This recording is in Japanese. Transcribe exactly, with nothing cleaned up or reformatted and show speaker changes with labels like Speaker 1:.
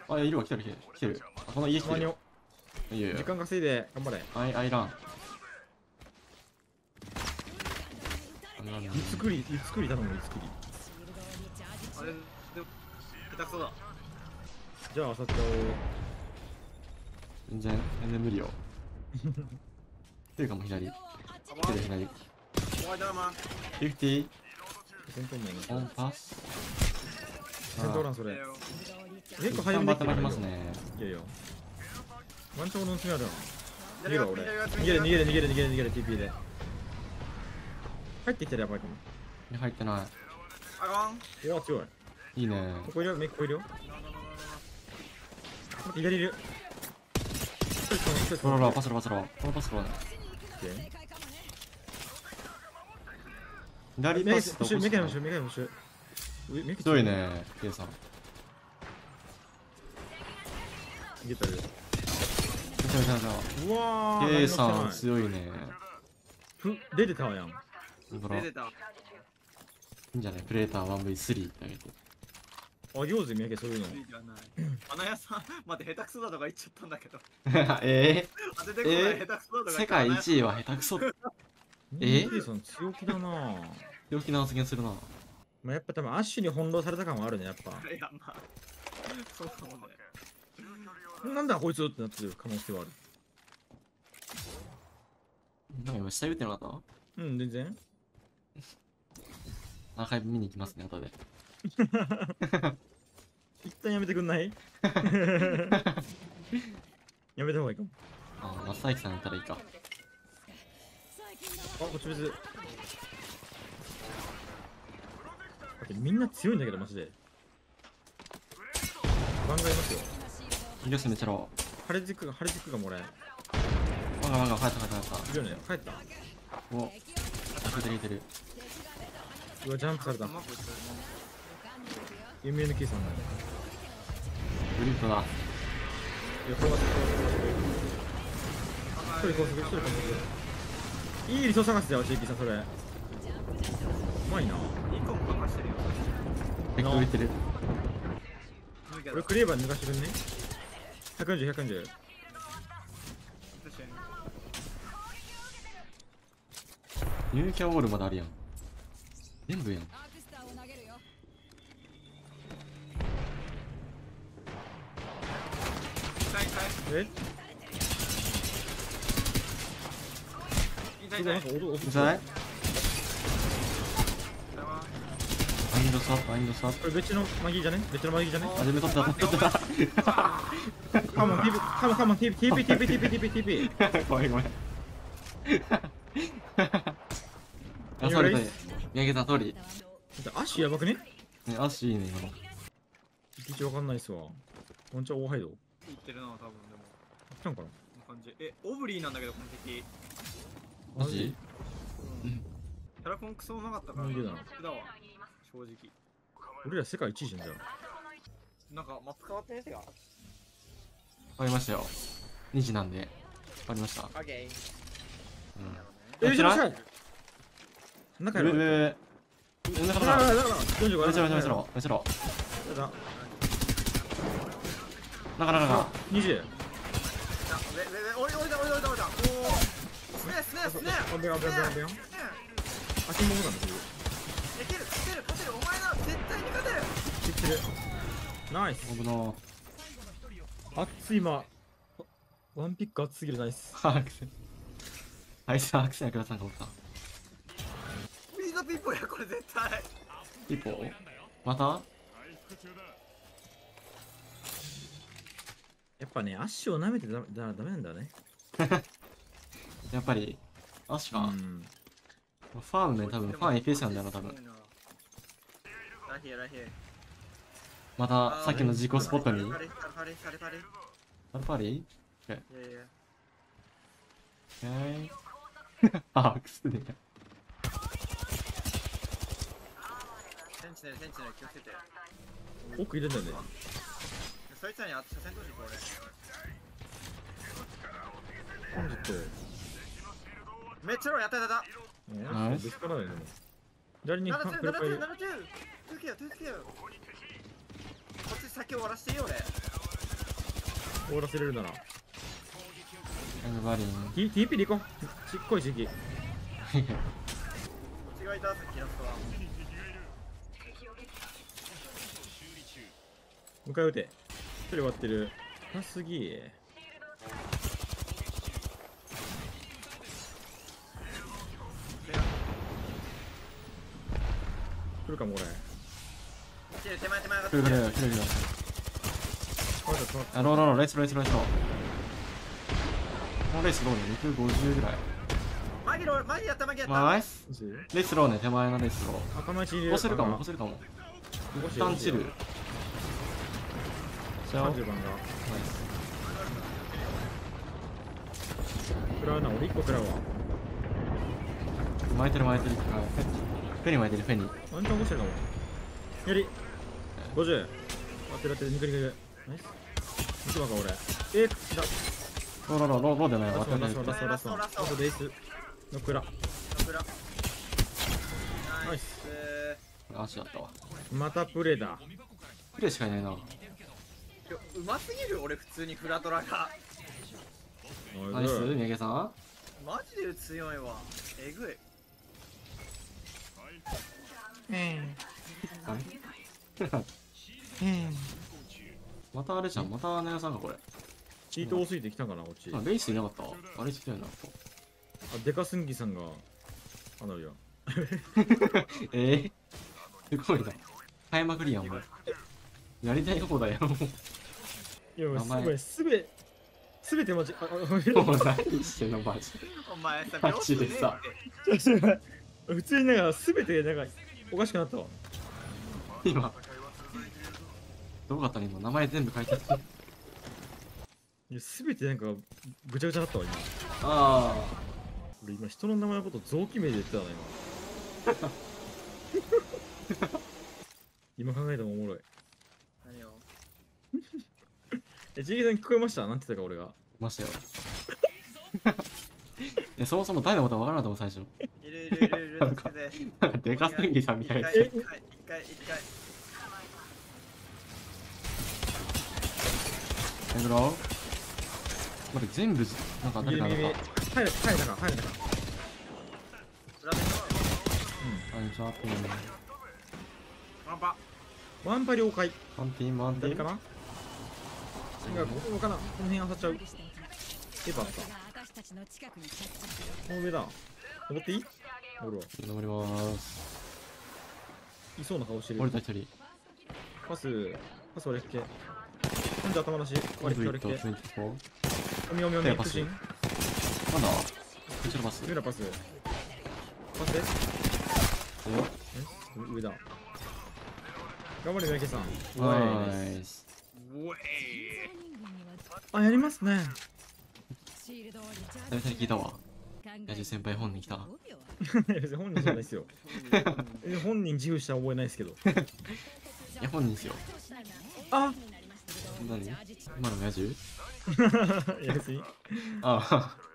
Speaker 1: あ、いるわ、来てる来てる来てる。あ、この家来てるよ。いやいや。
Speaker 2: 時間稼いで頑張れ。
Speaker 1: アイアイラン。
Speaker 2: いつくり、いつくり頼む、いつくり。
Speaker 3: あれ、でも、下手くそだ。
Speaker 2: じゃあ、あさっちゃ
Speaker 1: 全然、全然無理よ。来てるかも、左。来てる、左。
Speaker 3: 怖いドラマ。
Speaker 1: フィフティー。
Speaker 2: おう。戦闘面。
Speaker 1: オンパス。
Speaker 2: 戦闘欄それ。結構
Speaker 1: 早めに
Speaker 2: 早めにできて
Speaker 1: ますね。
Speaker 2: いやいや。ワンチャン俺の爪あるよ。逃げ
Speaker 3: 左が
Speaker 2: ろ俺。
Speaker 3: 左が
Speaker 2: 逃げる逃げる逃げる逃げる逃げる ティーピー で。入ってきたらやばいかも。
Speaker 1: 入ってな
Speaker 3: あかん。
Speaker 2: うわ、強い。
Speaker 1: い。いいね。
Speaker 2: ここいるよ、メイクここいるよ。左いる。
Speaker 1: ロロロ、パスロパスロ。このパスロね。左パスと。
Speaker 2: メイクの後ろ、メイクの後ろ。
Speaker 1: ひどいね、ケイさん。
Speaker 2: 逃げたる。
Speaker 1: めちゃめちゃめちゃ。
Speaker 2: うわー、
Speaker 1: ケイさん強いね。
Speaker 2: ふ、出てたわやん。
Speaker 1: ほら、い
Speaker 3: 出てた。
Speaker 1: いんじゃない、プレーター ワンブイスリー ってあげて。
Speaker 2: あ、上手三宅そういうの。
Speaker 3: いいじゃない。花屋さん、待って、下手くそだとか言っちゃったんだけど。
Speaker 1: え
Speaker 3: 当ててこない、
Speaker 1: え
Speaker 3: 下手くそだとか言っ
Speaker 1: 世界一位は下手くそ。え
Speaker 2: ケイさん強気だなぁ。
Speaker 1: 強気な発言するな。
Speaker 2: まあ、やっぱ多分アッシュに翻弄された感はあるね、やっぱ。
Speaker 3: いや、まあ、そうかもね。
Speaker 2: なんだこいつってなってる可能性はある。
Speaker 1: なんか今下言ってなかっ
Speaker 2: うん、全然。
Speaker 1: た？アーカイブ見に行きますね、後で。
Speaker 2: 一旦やめてくんないやめた方がいいかも。
Speaker 1: ああ、正行さんやったらいいか。
Speaker 2: あ、こっち別。だってみんな強いんだけど、マジで。ガンガンいますよ。
Speaker 1: いるっすね、チャロ。
Speaker 2: ハレジックが、ハレジックがもらえ。
Speaker 1: マガマガ、帰った帰った帰っ
Speaker 2: いるよね、帰った。
Speaker 1: た。お、いてるいてる。
Speaker 2: うわ、ジャンプされた。
Speaker 3: うまくいったよね。
Speaker 2: エムエヌケー さんだね。
Speaker 1: ブリットだ。
Speaker 2: いや、これは、一人高速、一人高速。いいリソ探しだよ、ジェイキーさん、それ。うまいな。
Speaker 3: いっこもかかしてるよ。
Speaker 1: 結構浮いてる。
Speaker 2: 俺クリーバー抜かしてくんね。ひゃくよんじゅう、ひゃくよんじゅう。
Speaker 1: ニューキャオールまであるやん。全部やん。
Speaker 2: え
Speaker 3: 痛い痛い
Speaker 2: なんか音、音。
Speaker 1: うざい？マインドサップ、マインドサップ。
Speaker 2: これ別のマギーじゃね別のマギーじゃね
Speaker 1: 初め取った、取った。
Speaker 2: カモン、ティーピー、カモン、カモン、ティーピー、ティーピー、ティーピー、ティーピー、ティーピー、ティーピー。
Speaker 1: ごめんごめん。あ、そうですね。見上げた通り。
Speaker 2: アッシュやばくね
Speaker 1: ね、アッシーいいね、今の。
Speaker 2: 一致わかんないっすわ。こんにちは、オーハイド。
Speaker 3: 言ってるな、多分でも。
Speaker 2: 来たんかな
Speaker 3: こんな感じ。え、オブリーなんだけど、この敵。
Speaker 1: マジ？
Speaker 3: うん。キャラコンクソうまかったから。
Speaker 2: マジでだな
Speaker 3: だわ。正直。
Speaker 2: 俺ら世界一位じゃん、じゃあ。
Speaker 3: なんか、マップ変わったやつが。
Speaker 1: 終わりましたよ。にじなんで。終わりました。
Speaker 3: オッケー。
Speaker 1: うん。
Speaker 2: え、じゃあ、中やろ。
Speaker 1: 上上上。上中だ。
Speaker 2: だから、だから、よんじゅうご。
Speaker 1: めちゃめちゃめちゃろ。めちゃろ。
Speaker 2: だだ。
Speaker 1: 中中中。
Speaker 2: にじゅう。
Speaker 3: あ、上、上、上、おいおいだ、おいだ、おいだ、おいだ。おー。スネー、スネー、スネー。
Speaker 2: あ、べよ、べよ、べよ、べよ。あ、金もなんだ、こ
Speaker 3: いける、勝てる、勝てる、お前な、絶対に勝てる。
Speaker 2: れ。知ってる。ナイス。
Speaker 1: 僕の。
Speaker 2: 熱い今。ワンピック熱すぎるナイス。
Speaker 1: アクセ。あいつはアクセやくださんがおった。
Speaker 3: ピーザピッポや、これ絶対。
Speaker 1: ピポまた
Speaker 2: やっぱね、アッシュを舐めてだだダメなんだね。
Speaker 1: やっぱり、アッシュか。
Speaker 2: ん。
Speaker 1: ファームね、多分ファン エフエス なんだよな、多分。
Speaker 3: ラヒエ、ラヒエ。
Speaker 1: また、さっきの自己スポットに。
Speaker 3: パリ、パリ、パリ、パリ。
Speaker 1: アルパリ？
Speaker 3: いやいや。
Speaker 1: えー。あ、アクセで。
Speaker 3: センチネル、センチネル、気をつけて。
Speaker 2: 奥入れんだよね。
Speaker 3: そいつらにあと車線通してこれ。
Speaker 2: 本日って。
Speaker 3: めっちゃローやったやったやっ
Speaker 2: え別からだよね。左に
Speaker 3: た。
Speaker 2: フ
Speaker 3: ななななな
Speaker 2: ルファイル。
Speaker 3: なトゥートゥーケア、トゥーケア。こっち先終わらしていいよ俺。
Speaker 2: 終わらせれるなら。
Speaker 1: エムバリン
Speaker 2: T- ティーピー で行こう。ちっこい時期。
Speaker 3: 違いたさキラストは
Speaker 2: 迎え撃て。一人終わってる。あ、すげえ。来るかもこれ。
Speaker 3: 来てる手前手前上がっ
Speaker 1: 来る来
Speaker 3: てる
Speaker 1: る来る来る
Speaker 2: あれだそう
Speaker 1: あローローローレースローレースローレースローこのレースローねにひゃくごじゅうぐらい
Speaker 3: マギロマギやったマギやった
Speaker 1: ナイス
Speaker 2: マジ
Speaker 1: レースローね手前のレースロー
Speaker 2: 頭打ち入れ
Speaker 1: 起こせるかも起こせるかも一旦チルじゃあナイ
Speaker 2: さんじゅうばんが食らうな、俺いっこ食らうわ。
Speaker 1: ス巻いてる巻いてるはいフェニー巻いてるフェニー
Speaker 2: ワンチャン起こしてるかも。やりごじゅう。当てる当てる、肉肉。ナイス。いちばんか俺。えー、来た。
Speaker 1: ローローローローローでない
Speaker 2: ラストラスト
Speaker 1: 渡
Speaker 2: ラストラストラスト。あとレース。のくら。
Speaker 3: プラナイス
Speaker 1: 足だったわ
Speaker 2: またプレだ。
Speaker 1: プレイしかいないな
Speaker 3: うますぎる俺普通にフラトラが
Speaker 1: ナイス三宅さん
Speaker 3: マジで強いわえぐい
Speaker 1: またあれじゃんまたネガさんがこれ
Speaker 2: チート多すぎてきたんかな、こっち。
Speaker 1: あレイスいなかったあれ来てるな
Speaker 2: あ、デカスンギさんが。あのよ。
Speaker 1: えー、すごいな変えまくりやんもうやりたいとこだよ
Speaker 2: いや、
Speaker 1: 名前
Speaker 2: すべ、すべ、すべてマジ、あ、あ、
Speaker 1: もう何してんのマジ
Speaker 3: お前さ
Speaker 1: マジでさ
Speaker 2: 普通になんか、すべてなんか、おかしくなったわ。
Speaker 1: 今どうかったね今名前全部書いてある
Speaker 2: いや、すべてなんか、ぐちゃぐちゃだったわ、今。
Speaker 1: あ
Speaker 2: 俺今、人の名前のこと臓器名で言ってたな、今。今考えてもおもろい。
Speaker 3: 何を
Speaker 2: え、ジーゲさん聞こえました？なんて言ったか、俺が。
Speaker 1: あましたよいやそもそも誰のこと分からなかったもん最初
Speaker 3: いるいるいるいる助けて
Speaker 1: なんかデカスンギさんみたいな
Speaker 3: 一回一回一回一回
Speaker 1: エグロ待って全部なんか誰かなんか
Speaker 2: 右右入る、入る、入る、中、入る、中。
Speaker 3: 裏で
Speaker 1: あんちゃピン
Speaker 3: ワンパ
Speaker 2: ワンパ了解。
Speaker 1: ワンティーンワンティーン
Speaker 2: 左かな？なんか、ここかな？この辺当たっちゃう。エヴァンか。この上だ。登っていい？登るわ。
Speaker 1: 登ります
Speaker 2: いそうな顔してる。
Speaker 1: 降りた一人
Speaker 2: パス、パス割りっけ。ほんで頭出し、割りっけ割りっけ。
Speaker 1: トゥエンティフォー
Speaker 2: おみおみおみ、
Speaker 1: 手パス
Speaker 2: 屈伸。
Speaker 1: なんだこちらパス
Speaker 2: 上だパス。パスで。
Speaker 1: お
Speaker 2: え上だ。頑張れ、三宅さん。
Speaker 1: ナイス
Speaker 3: うえ
Speaker 2: あ、やりますね。
Speaker 1: 久々に聞いたわヤジ先輩本人来た
Speaker 2: 別に本人じゃないですよ。え本人自負した覚えないですけど。
Speaker 1: いや本人ですよ
Speaker 2: あ
Speaker 1: 何今のもヤジ
Speaker 2: いや別に。
Speaker 1: ああ